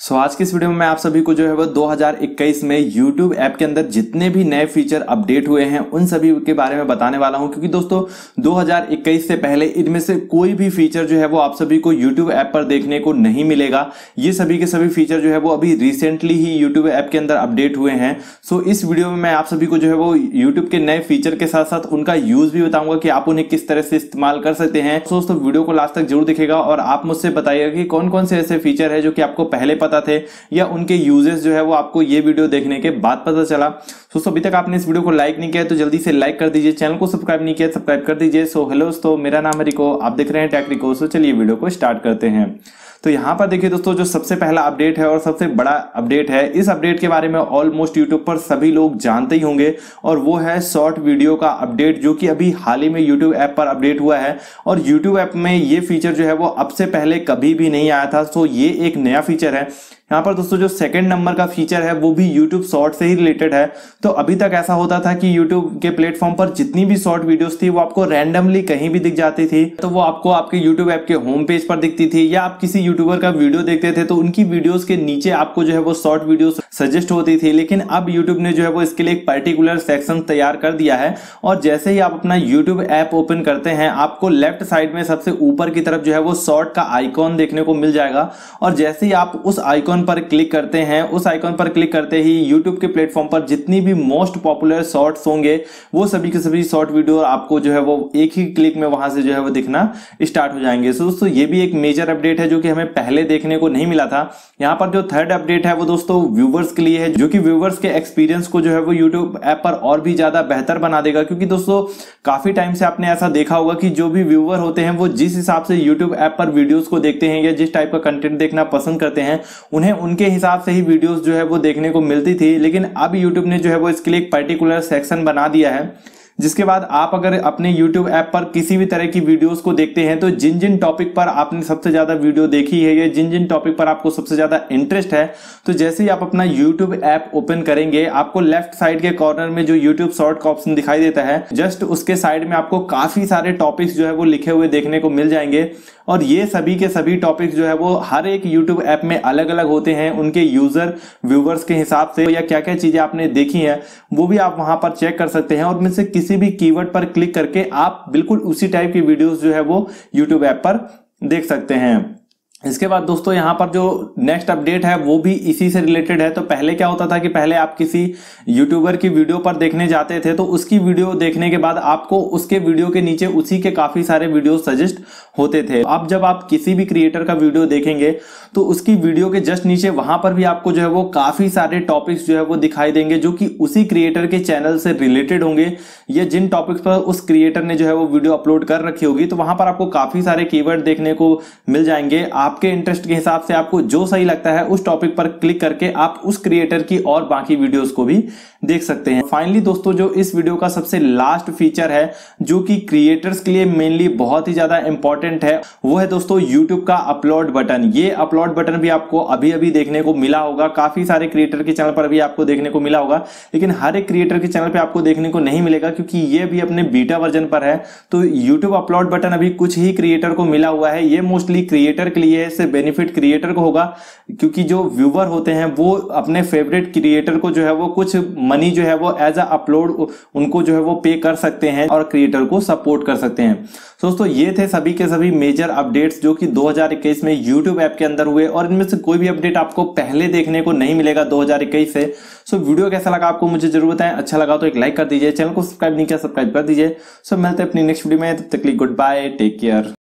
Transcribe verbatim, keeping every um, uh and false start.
सो so, आज की इस वीडियो में मैं आप सभी को जो है वो दो हज़ार इक्कीस में YouTube ऐप के अंदर जितने भी नए फीचर अपडेट हुए हैं उन सभी के बारे में बताने वाला हूं, क्योंकि दोस्तों दो हज़ार इक्कीस से पहले इनमें से कोई भी फीचर जो है वो आप सभी को YouTube ऐप पर देखने को नहीं मिलेगा। ये सभी के सभी फीचर जो है वो अभी रिसेंटली ही YouTube ऐप के अंदर अपडेट हुए हैं। सो so, इस वीडियो में मैं आप सभी को जो है वो YouTube के नए फीचर के साथ साथ उनका यूज भी बताऊंगा कि आप उन्हें किस तरह से इस्तेमाल कर सकते हैं। so, दोस्तों वीडियो को लास्ट तक जरूर दिखेगा और आप मुझसे बताइएगा कि कौन कौन से ऐसे फीचर है जो कि आपको पहले पता थे या उनके यूजेस जो है वो आपको ये वीडियो देखने के बाद पता चला। दोस्तों अभी तक आपने इस वीडियो को लाइक नहीं किया तो जल्दी से लाइक कर दीजिए, चैनल को सब्सक्राइब नहीं किया सब्सक्राइब कर दीजिए। सो हेलो दोस्तों, मेरा नाम है रिको, आप देख रहे हैं टेक रिको। सो चलिए वीडियो को स्टार्ट करते हैं। तो यहाँ पर देखिए दोस्तों, जो सबसे पहला अपडेट है और सबसे बड़ा अपडेट है, इस अपडेट के बारे में ऑलमोस्ट यूट्यूब पर सभी लोग जानते ही होंगे और वो है शॉर्ट वीडियो का अपडेट, जो कि अभी हाल ही में यूट्यूब ऐप पर अपडेट हुआ है। और यूट्यूब ऐप में ये फीचर जो है वो अब से पहले कभी भी नहीं आया था। सो ये एक नया फीचर है। यहाँ पर दोस्तों जो सेकंड नंबर का फीचर है वो भी YouTube शॉर्ट से ही रिलेटेड है। तो अभी तक ऐसा होता था कि YouTube के प्लेटफॉर्म पर जितनी भी शॉर्ट वीडियोस थी वो आपको रैंडमली कहीं भी दिख जाती थी। तो वो आपको आपके YouTube ऐप के होम पेज पर दिखती थी या आप किसी यूट्यूबर का वीडियो देखते थे तो उनकी वीडियोस के नीचे आपको जो है वो शॉर्ट वीडियोस सजेस्ट होती थी। लेकिन अब यूट्यूब ने जो है वो इसके लिए एक पर्टिकुलर सेक्शन तैयार कर दिया है और जैसे ही आप अपना यूट्यूब ऐप ओपन करते हैं आपको लेफ्ट साइड में सबसे ऊपर की तरफ जो है वो शॉर्ट का आइकॉन देखने को मिल जाएगा। और जैसे ही आप उस आइकॉन पर क्लिक करते हैं, उस आइकॉन पर क्लिक करते ही YouTube के प्लेटफॉर्म पर जितनी भी मोस्ट पॉपुलर शॉर्ट्स होंगे वो सभी के सभी शॉर्ट वीडियो आपको जो है वो एक ही क्लिक में वहां से जो है वो दिखना स्टार्ट हो जाएंगे। सो दोस्तों ये भी एक मेजर अपडेट है जो कि हमें पहले देखने को नहीं मिला था। यहाँ पर जो थर्ड अपडेट है वो दोस्तों व्यूवर्स के लिए है, जो कि व्यूवर्स के एक्सपीरियंस को जो है वो YouTube ऐप पर और भी ज्यादा बेहतर बना देगा। क्योंकि दोस्तों काफी टाइम से आपने ऐसा देखा होगा कि जो भी व्यूवर होते हैं वो जिस हिसाब से YouTube ऐप पर वीडियोस को देखते हैं या जिस टाइप का कंटेंट देखना पसंद करते हैं उन्हें उनके हिसाब से ही वीडियोस जो है वो देखने को मिलती थी। लेकिन अब YouTube ने जो है वो इसके लिए एक पर्टिकुलर सेक्शन बना दिया है, जिसके बाद आप अगर अपने YouTube ऐप पर किसी भी तरह की वीडियोस को देखते हैं तो जिन जिन टॉपिक पर आपने सबसे ज्यादा वीडियो देखी है या जिन जिन टॉपिक पर आपको सबसे ज्यादा इंटरेस्ट है, तो जैसे ही आप अपना YouTube ऐप ओपन करेंगे आपको लेफ्ट साइड के कॉर्नर में जो YouTube शॉर्ट का ऑप्शन दिखाई देता है, जस्ट उसके साइड में आपको काफी सारे टॉपिक्स जो है वो लिखे हुए देखने को मिल जाएंगे। और ये सभी के सभी टॉपिक्स जो है वो हर एक YouTube ऐप में अलग अलग होते हैं, उनके यूजर व्यूवर्स के हिसाब से या क्या क्या चीजें आपने देखी हैं वो भी आप वहां पर चेक कर सकते हैं। और उनमें से किसी भी कीवर्ड पर क्लिक करके आप बिल्कुल उसी टाइप की वीडियोस जो है वो YouTube ऐप पर देख सकते हैं। इसके बाद दोस्तों यहाँ पर जो नेक्स्ट अपडेट है वो भी इसी से रिलेटेड है। तो पहले क्या होता था कि पहले आप किसी यूट्यूबर की वीडियो पर देखने जाते थे तो उसकी वीडियो देखने के बाद आपको उसके वीडियो के नीचे उसी के काफी सारे वीडियो सजेस्ट होते थे। अब जब आप किसी भी क्रिएटर का वीडियो देखेंगे तो उसकी वीडियो के जस्ट नीचे वहां पर भी आपको जो है वो काफी सारे टॉपिक्स जो है वो दिखाई देंगे जो कि उसी क्रिएटर के चैनल से रिलेटेड होंगे या जिन टॉपिक्स पर उस क्रिएटर ने जो है वो वीडियो अपलोड कर रखी होगी। तो वहां पर आपको काफी सारे कीवर्ड देखने को मिल जाएंगे। आपके इंटरेस्ट के हिसाब से आपको जो सही लगता है उस टॉपिक पर क्लिक करके आप उस क्रिएटर की और बाकी वीडियोस को भी देख सकते हैं। फाइनली दोस्तों जो इस वीडियो का सबसे लास्ट फीचर है जो कि क्रिएटर्स के लिए मेनली बहुत ही ज्यादा इंपॉर्टेंट है, वो है दोस्तों YouTube का अपलोड बटन। ये अपलोड बटन भी आपको अभी अभी देखने को मिला होगा, काफी सारे क्रिएटर के चैनल पर भी आपको देखने को मिला होगा, लेकिन हर एक क्रिएटर के चैनल पे आपको देखने को नहीं मिलेगा क्योंकि ये भी अपने बीटा वर्जन पर है। तो YouTube अपलोड बटन अभी कुछ ही क्रिएटर को मिला हुआ है। ये मोस्टली क्रिएटर के लिए, इससे बेनिफिट क्रिएटर को होगा क्योंकि जो व्यूवर होते हैं वो अपने फेवरेट क्रिएटर को जो है वो कुछ मनी जो है वो एज अ अपलोड उनको जो है वो पे कर सकते हैं और क्रिएटर को सपोर्ट कर सकते हैं। दोस्तों ये थे सभी के सभी मेजर अपडेट्स जो कि दो हज़ार इक्कीस में YouTube ऐप के अंदर हुए और इनमें से कोई भी अपडेट आपको पहले देखने को नहीं मिलेगा दो हज़ार इक्कीस से। सो वीडियो कैसा लगा आपको मुझे जरूर बताएं, अच्छा लगा तो एक लाइक कर दीजिए, चैनल को सब्सक्राइब नहीं किया सब्सक्राइब कर दीजिए। सो मिलते हैं अपनी नेक्स्ट वीडियो में, तब तक के लिए गुड बाय, टेक केयर।